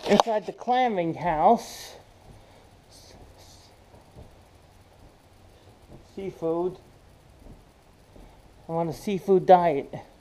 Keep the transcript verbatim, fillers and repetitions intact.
inside the clamming house. Seafood. I'm on a seafood diet.